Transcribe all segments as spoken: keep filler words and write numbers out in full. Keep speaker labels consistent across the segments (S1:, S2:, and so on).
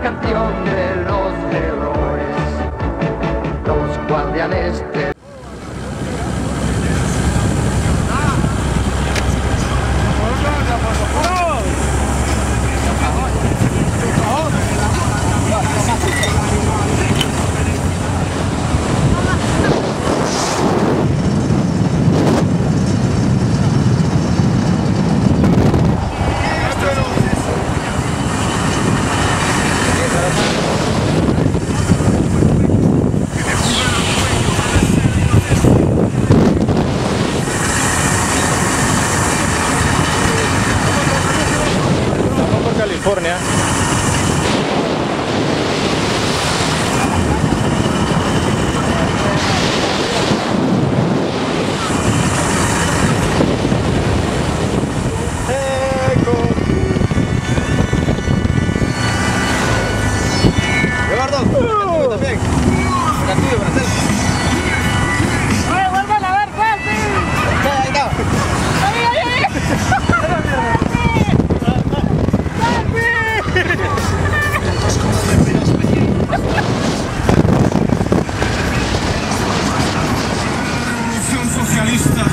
S1: canción de los errores, los guardianes de...
S2: California.
S3: Eduardo, uh. también. Para ti, para hacer.
S4: ¡Oye, vuelvan a ver, Pati!
S3: Ahí está.
S4: ¡Ahí, ahí, ahí!
S5: Socialista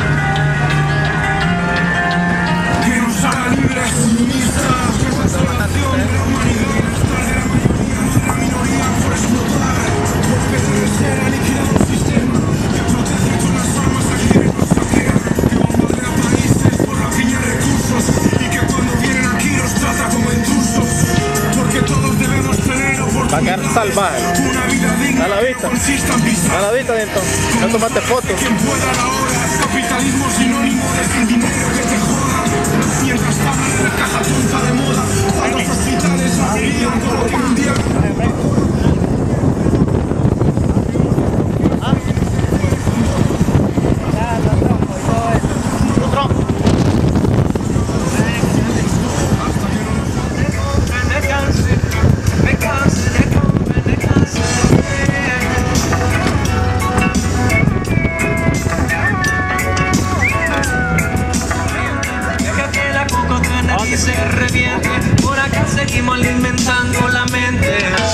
S5: que nos haga libres, comunistas, que conservación de la humanidad, bienestar de la mayoría, de la minoría por explotar, porque debe ser aniquilado el sistema que protege con las armas a quienes nos saquean, que bombardea países por la piña de recursos y que cuando vienen aquí los trata como intrusos, porque todos debemos tener oportunidad,
S2: salvaje.
S5: una vida digna,
S2: a la vista,
S5: consista en pisar.
S2: a la vista de entonces, no tomaste fotos.
S5: Quien pueda a la hora, capitalismo sinónimo de sin dinero que te joda. Mientras hablan de la caja tonta de moda, cuántos hospitales abrirían por lo que un día...
S6: se reviente, por acá seguimos alimentando la mente.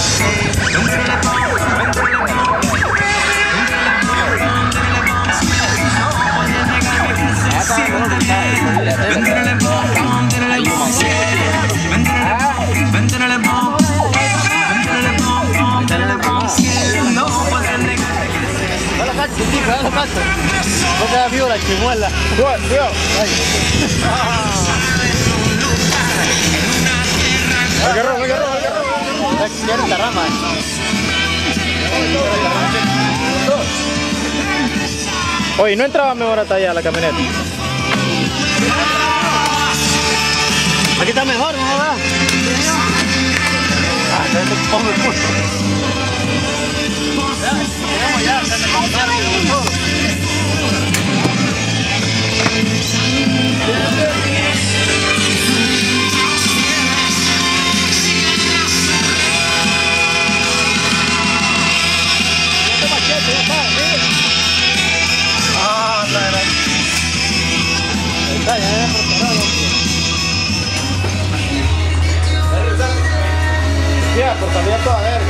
S3: No te da frío la chimuela.
S2: Agarró, agarró, agarró.
S3: Ya esta rama.
S2: Oye, ¿no entraba mejor hasta allá la camioneta?
S3: Aquí está mejor, ¿no? ¿Verdad? Ah, ya te pongo el pulso. Ya, ya, ya te pongo el
S2: Ya, por salía toda verga.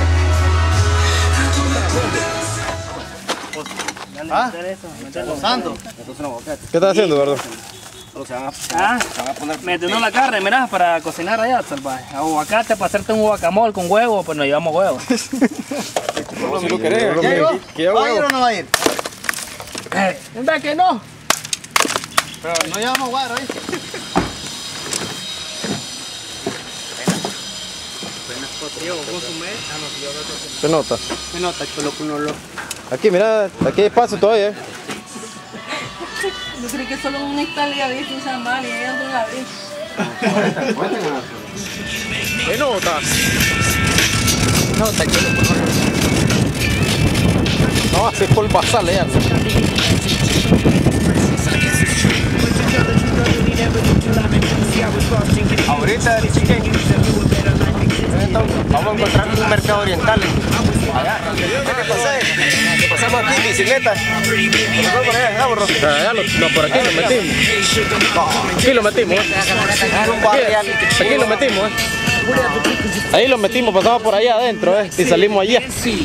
S3: ¿Ah? ¿Gozando?
S2: ¿Qué estás haciendo, Eduardo?
S4: Ah, metiendo la carne, mirá, para cocinar allá, salvaje. Aguacate para hacerte un guacamole con huevo, pues nos llevamos huevos.
S2: Si lo querés.
S3: ¿Ya llegó?
S2: ¿Va
S3: a ir o no va a ir?
S4: Eh, ¿verdad que no?
S3: Pero no llevamos guaro, ¿eh?
S2: Se nota.
S3: Se nota que lo que uno lo...
S2: Aquí, mira, aquí hay espacio todavía.
S7: Yo creí que solo un Italia había que usar mal y ahí ando una vez.
S2: Se nota.
S3: Nota que lo
S2: No, hace polvo sale ya.
S3: Ahorita, chique, vamos a encontrar un mercado oriental. Allá, ¿qué pasé? ¿Qué pasamos aquí en bicicleta? ¿Por por allá, burro?
S2: Allá lo, no, por aquí lo metimos. Aquí lo metimos. ¿Eh? Aquí, aquí lo metimos. ¿Eh? Ahí lo metimos, pasamos por allá adentro, ¿eh? Y salimos allá.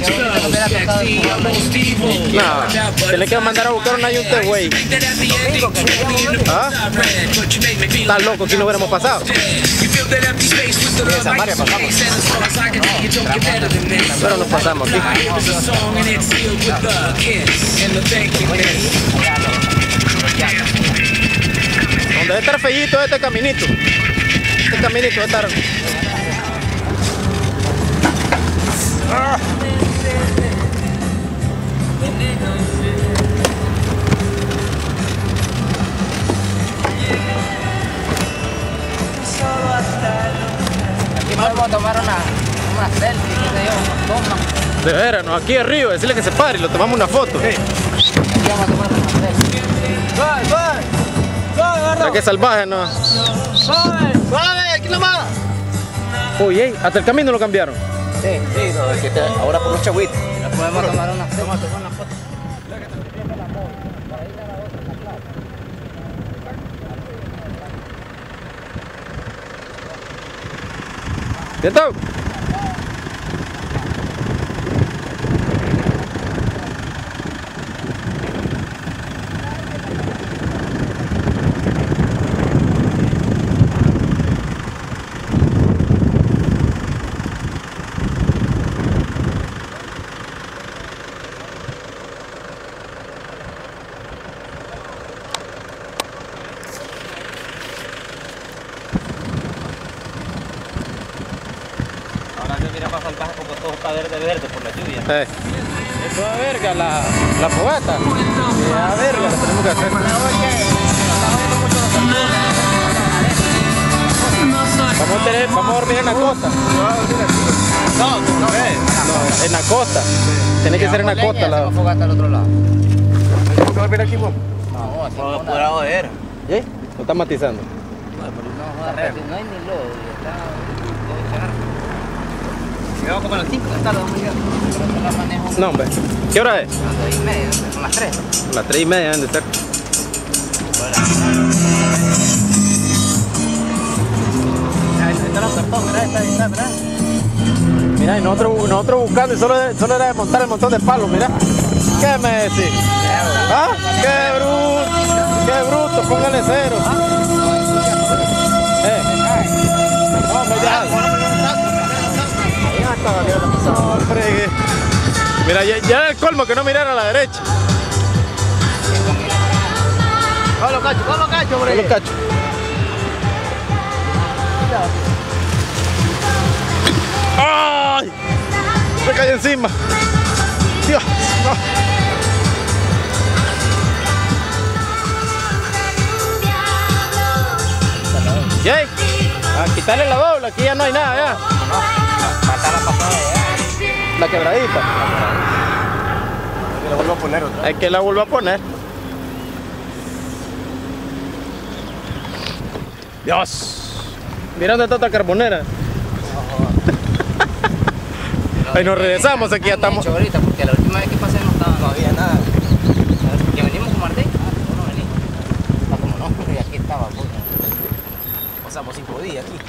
S2: No, se le queda mandar a buscar un ayunte, güey. ¿Ah? Estás loco, si no hubiéramos pasado.
S3: Esa María pasamos.
S2: Pero nos pasamos aquí. Donde debe estar feíto este caminito. Este caminito debe estar. Ah.
S8: Aquí podemos tomar una, una selfie, qué sé yo, toma.
S2: De veras, no, aquí arriba, decirle que se pare y lo tomamos una foto.
S8: Aquí vamos a tomar una selfie. ¡Suave, suave! ¡Suave, gordo!
S2: Ya que salvaje, ¿no?
S8: ¡Suave! ¡Suave! ¡Aquí nomás!
S2: Uy, ey, hasta el camino lo cambiaron.
S8: Sí, sí,
S3: No, es que te- ahora por los chagüitos.
S8: podemos tomar una selfie.
S2: ¿Qué tal?
S3: Verde, verde por la lluvia.
S2: Eh. Eso es verga, la, la fogata. La verga, la tenemos que hacer. Vamos a, tener, vamos a dormir en la costa.
S8: No, no,
S2: No, en la costa. Tiene que ser en la costa. La...
S8: Hacemos fogata al otro lado.
S3: ¿Tenemos que dormir aquí, vos?
S8: No, así
S3: No,
S8: no
S3: podrá joder.
S2: ¿Eh? Lo está matizando.
S8: No, joder, no hay ni lodo. Llegamos como a las cinco de la tarde, vamos a llegar. Pero no la manejo.
S2: No, hombre. ¿Qué hora es?
S8: A las seis y media, son las tres.
S2: A las tres y media deben de ser.
S8: Está la cartón, ¿verdad? Está, está, ¿verdad?
S2: Mira, y nosotros, nosotros buscando y solo, solo era de montar el montón de palos, mira. ¿Qué me decís? ¿Ah? ¡Qué bruto! ¡Qué bruto! Póngale cero. Eh. No, hombre, ya. No, fregué. Mira, ya, ya era el colmo que no mirara a la derecha.
S8: Colo cacho, colo cacho, por ahí.
S2: Solo cacho. ¡Ay! Se cayó encima. Dios, no. Jay, a quitarle la doble, aquí ya no hay nada ya.
S8: Matar la pasada ya.
S2: La quebradita.
S3: La vuelvo a poner otra.
S2: Hay que la vuelva a poner. Dios. Mira dónde está esta carbonera. Ahí nos regresamos, aquí ya estamos.
S8: Ahorita, porque la última vez que pasé no estaba, no había nada. Que venimos con Martín. Ah, no venimos. Ah, como no, pero aquí estaba. Pues.
S3: Pasamos cinco días aquí.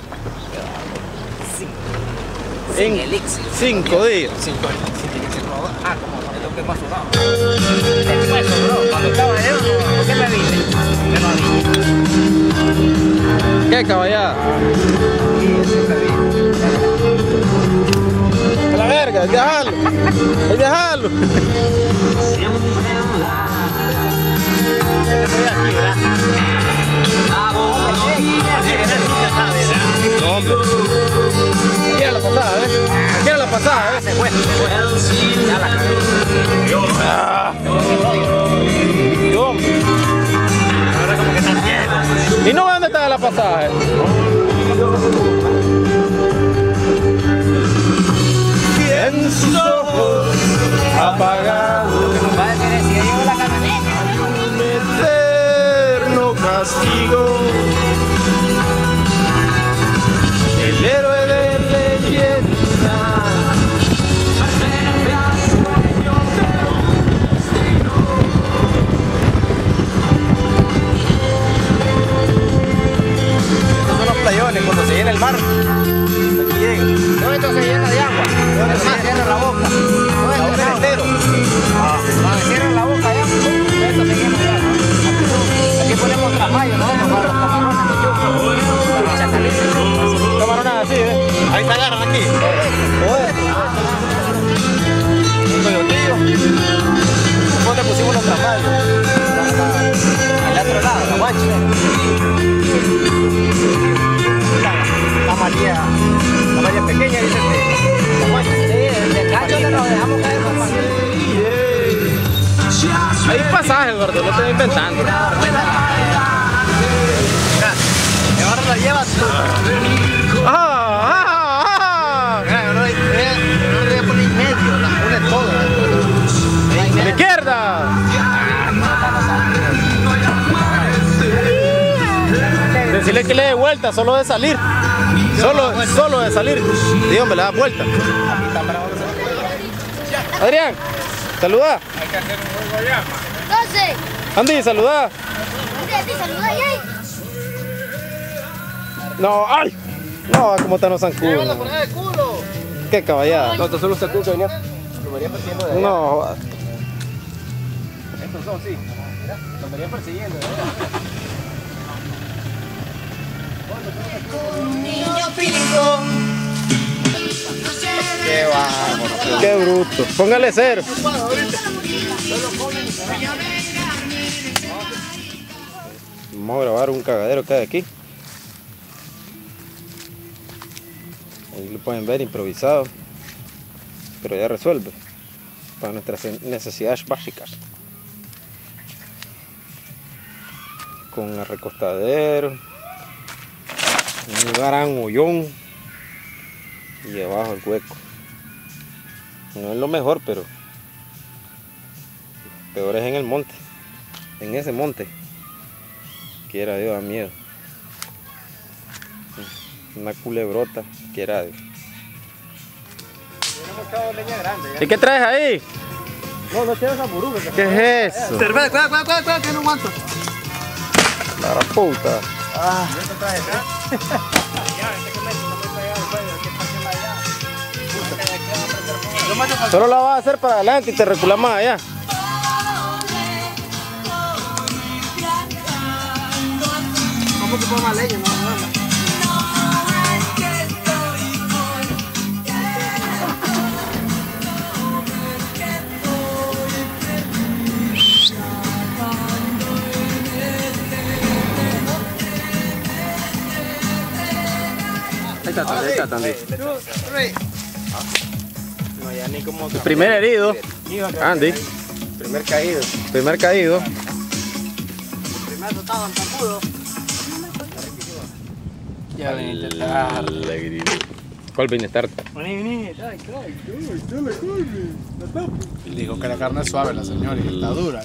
S8: Cinco.
S2: En
S8: Sin elixir.
S2: cinco días.
S3: Cinco días.
S8: Ah, como no, es lo que más sobraba. Después sobró. Cuando estaba yo, ¿por qué me viste? Yo no vi.
S2: ¿Qué caballada?
S8: Sí, siempre vi.
S2: A la verga, déjalo. Hay dejarlo. No, hombre. Aquí era la pasada, ¿eh? Aquí era la pasada, ¿eh?
S8: Se fue, se fue. Ya la cagué.
S2: Ah. Y hombre.
S8: Ahora como que está lleno.
S2: ¿Y no ve dónde está la pasada? ¿Eh? Pienso apagado.
S8: Lo que nos va a decir es si ya llegó la camioneta.
S2: Un eterno castigo. El héroe de leyenda.
S3: Estos son los playones cuando se llena el mar.
S8: no se llena de agua. Pero sí, cierra la boca. No es la boca entero. Cuando cierra la boca ya, eso se llena de agua. Aquí ponemos tramallo, ¿no? Para los camarones, los chucos, para los chacalitos.
S2: Camarones así, ¿eh?
S3: Ahí se agarran aquí.
S8: Un coyotillo.
S3: ¿Dónde pusimos los tramallos?
S8: Al otro lado, la guacha.
S3: La María, la María pequeña, dice que la guacha.
S8: Sí, del gancho que nos dejamos caer con María.
S2: Hay pasajes, gordo, no estoy inventando.
S3: Mira, ahora la llevas tú.
S2: ¡Ah! ¡Ah! ¡Ah!
S3: Mira, yo no le voy a poner en medio, la pone toda.
S2: ¡A la izquierda! Decirle que le dé vuelta, solo de salir. Solo, solo de salir. Dios, me le da vuelta. Adrián, saluda.
S5: Hay que hacer un juego allá, man.
S7: Entonces,
S2: Andy, saluda.
S7: ¿te saluda ahí?
S2: No, ay. No, como están los zancudos.
S3: Llévala por ahí, culo.
S2: Qué caballada.
S3: No, estos son los sacudos que venía. Lo venía persiguiendo de allá.
S2: No.
S3: Estos son, sí. Mira, lo venía persiguiendo de allá. Qué bárbaro.
S2: Qué bruto. Póngale cero. Vamos a grabar un cagadero que hay aquí. Ahí lo pueden ver improvisado. Pero ya resuelve. Para nuestras necesidades básicas. Con el recostadero. Un gran hoyón. Y abajo el hueco. No es lo mejor, pero peor es en el monte. En ese monte. Quiera Dios, da miedo. Una culebrota, quiera Dios. ¿Y qué traes ahí?
S3: No, no tienes aburú.
S2: ¿Qué es eso?
S3: Cerveza, cuidado, cuidado, cuidado, cuidado, que no aguanto.
S2: La gran puta.
S3: Ah.
S2: Solo la vas a hacer para adelante y te reculas más allá.
S3: ¿Cómo que pongo más leña? No, no, no.
S2: Ahí está, ahí está también.
S3: No, ya ni como...
S2: El primer herido. Andy.
S3: Primer caído.
S2: Primer caído.
S3: Primer tostado en tampudo.
S4: Ya viniste tarde.
S2: ¿Cuál bienestar?
S4: Vení, vení, ay,
S5: Dijo que la carne es suave, la señora, y está dura.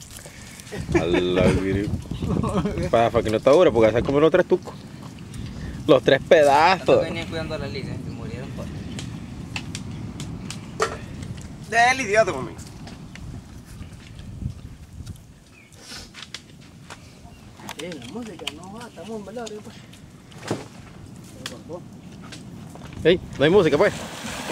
S2: Para, para que no está dura, porque se comen los tres tucos. Los tres pedazos.
S8: Venían cuidando a la liga, se murieron por...
S3: De él, idiota, mami.
S4: Eh, la música no va, estamos en velorio, pues.
S2: Ey, no hay música, pues.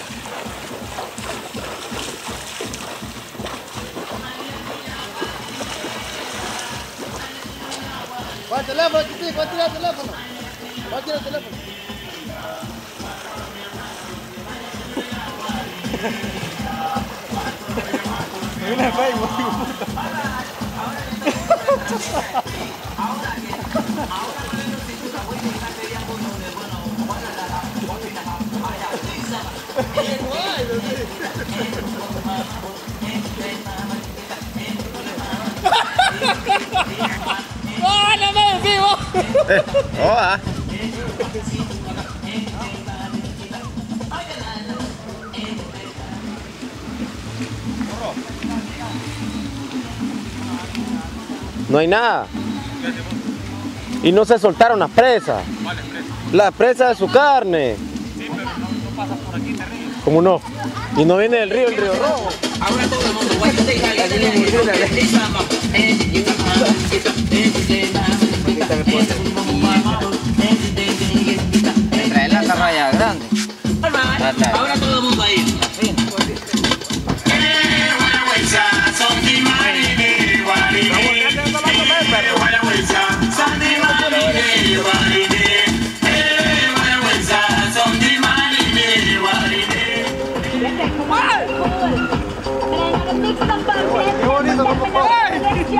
S3: ¿Cuál teléfono, chiquito? ¿Cuál tira el teléfono? ¿Cuál tira el teléfono?
S4: Viene Facebook. ¡Oh, no me decimos!
S2: Eh, hola. No hay nada. Y no se soltaron las presas.
S5: ¿Cuáles presas?
S2: Las presas de su carne.
S5: Sí, pero no, no pasa por aquí, te ríes.
S2: ¿Cómo no? Y no viene del río, el río Rojo.
S6: Ahora todo el mundo guay, te
S8: Trae la carraya grande. trata.
S6: Ahora todo el mundo ahí.
S2: Qué bonito, papá.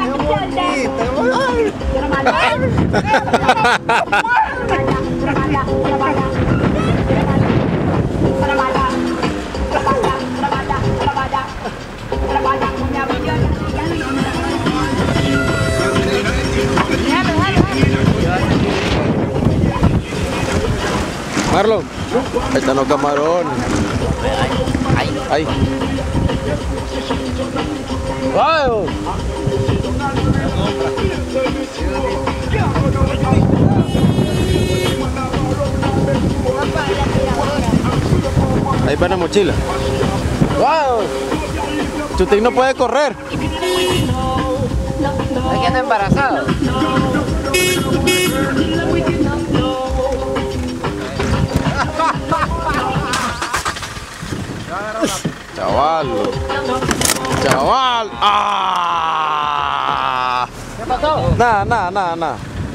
S2: Marlon, ahí están los camarones.
S8: Ahí.
S2: Ahí. ¡Wow! Ahí va la mochila. ¡Wow! Chutín no puede correr.
S8: ¿Es que anda embarazado?
S2: Chaval. Chaval. ¡Ah!
S8: ¿Qué pasó?
S2: Nada, nada, nada, nada.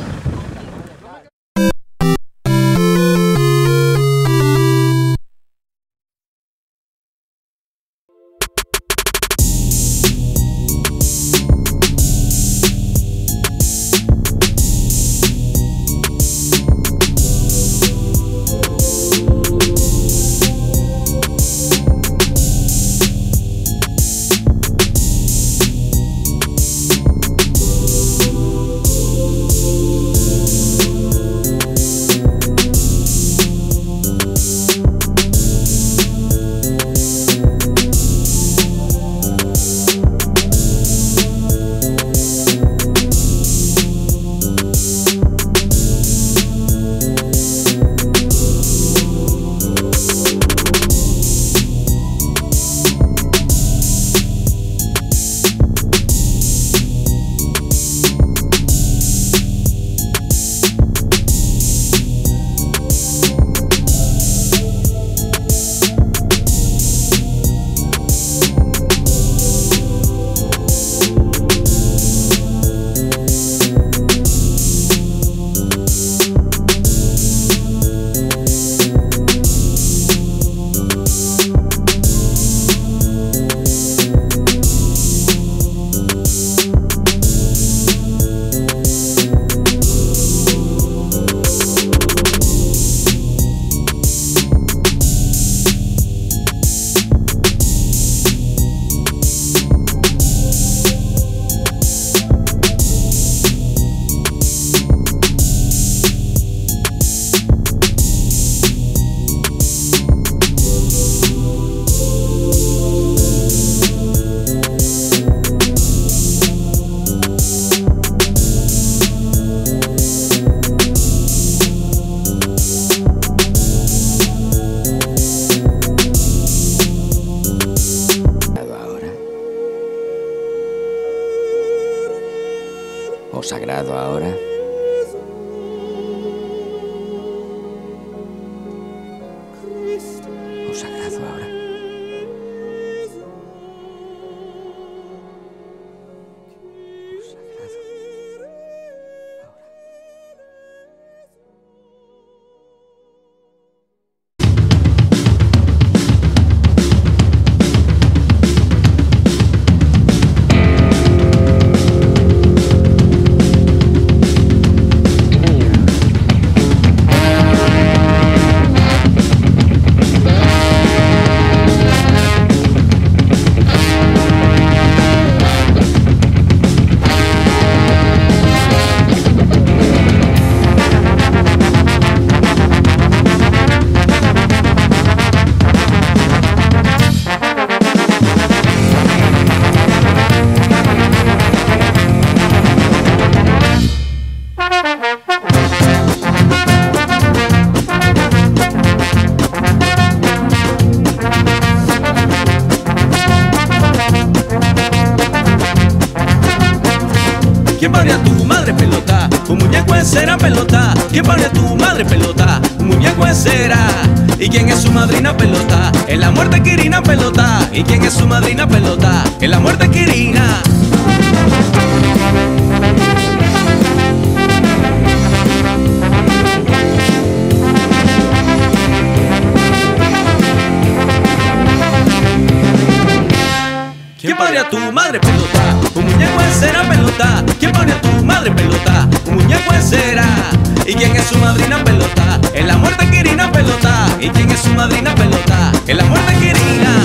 S9: Sagrado ahora. Oh, sagrado ahora. Oh, sagrado.
S6: ¿Quién pone a tu madre pelota? Un muñeco es cera pelota. ¿Quién pone a tu madre pelota? Un muñeco es cera. ¿Y quién es su madrina pelota? Es la muerte Quirina pelota. ¿Y quién es su madrina pelota? Es la muerte Quirina. ¿Quién pone a tu madre pelota? Un muñeco en cera pelota. ¿Quién pone a tu madre pelota? Un muñeco en cera. ¿Y quién es su madrina pelota? Es la muerte Quirina pelota. ¿Y quién es su madrina pelota? Es la muerte Quirina.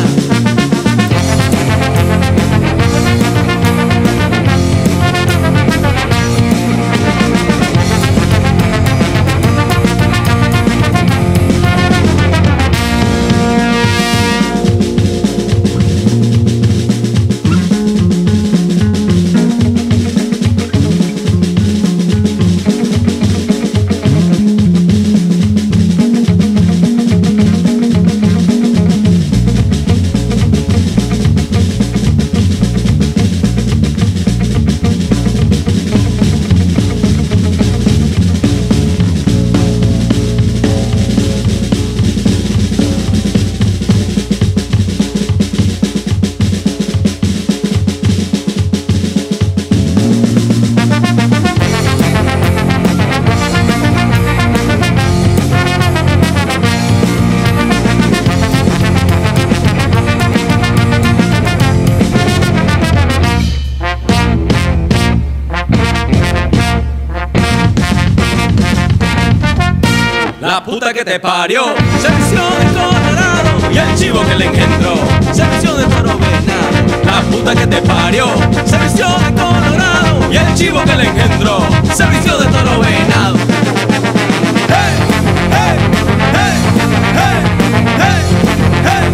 S6: La puta que te parió se vistió de Colorado y el chivo que le engendró se vistió de toro venado. La puta que te parió se vistió de Colorado y el chivo que le engendró se vistió de toro venado. ¡Hey! ¡Hey! ¡Hey! ¡Hey! ¡Hey! ¡Hey!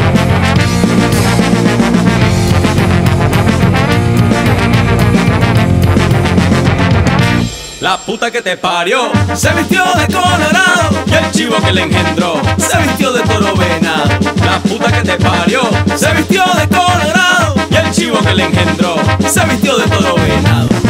S6: La puta que te parió se vistió de Colorado y el chivo que le engendró se vistió de toro venado. La puta que te parió se vistió de Colorado y el chivo que le engendró se vistió de toro venado.